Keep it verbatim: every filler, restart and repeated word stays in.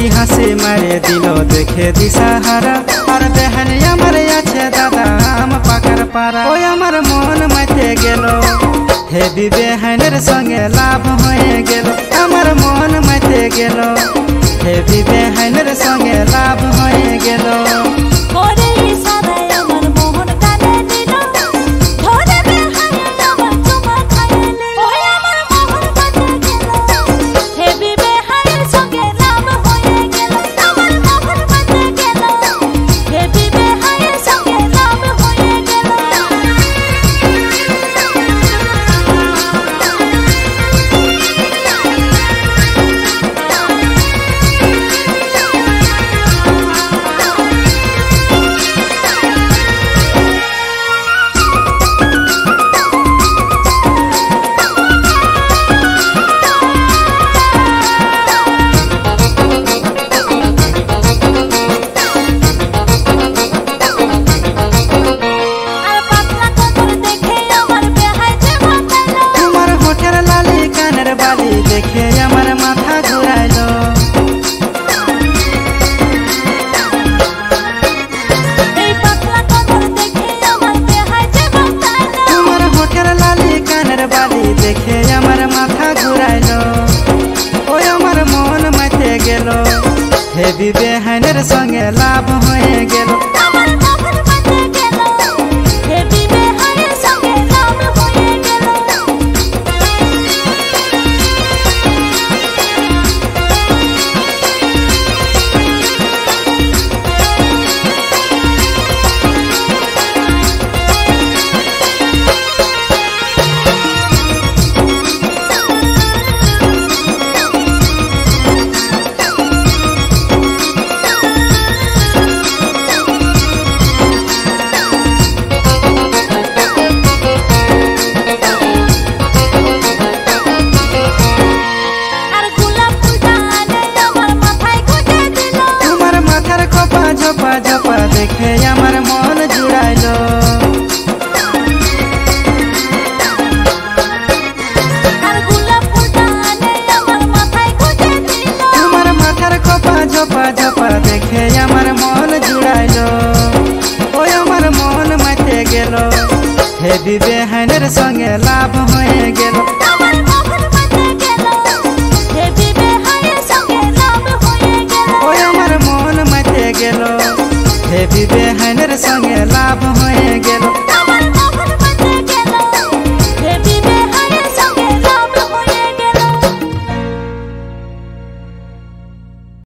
मुस्की हंसी मारे दिलो देखे दिशाहारा और बहन আমার আছে दादा आम पाकर पारा ओ আমার मन माथे गेलो हे बेहনের संगे लाभ হয়ে গেল আমার मन माथे गेलो हे बेहনের संगे लाभ হয়ে গেল देखे আমার माथा घुराइलो এই পাতলা কদর দেখে আমার বেহায় যে বাতাইলো তোমার হোঠের লালি কানের বালি দেখে আমার মাথা ঘুরাইলো ওই আমার মন মাইতে গেল হেবি বেহানের সঙ্গে লাভ হয়ে গেল আমার মন মাইতে গেল হেবি বেহানের সঙ্গে লাভ হয়ে গেল झपा झपा देखे আমার मन जुड़ाइलो আর গোলাপ ফুলটা আনে আমার মাথায় গুজে দিল তোমার মাথার খোপা ঝপা ঝপা দেখে আমার मन जुड़ाइलो ওই আমার মন মাইতে গেল হেবি বেহানের সঙ্গে লাভ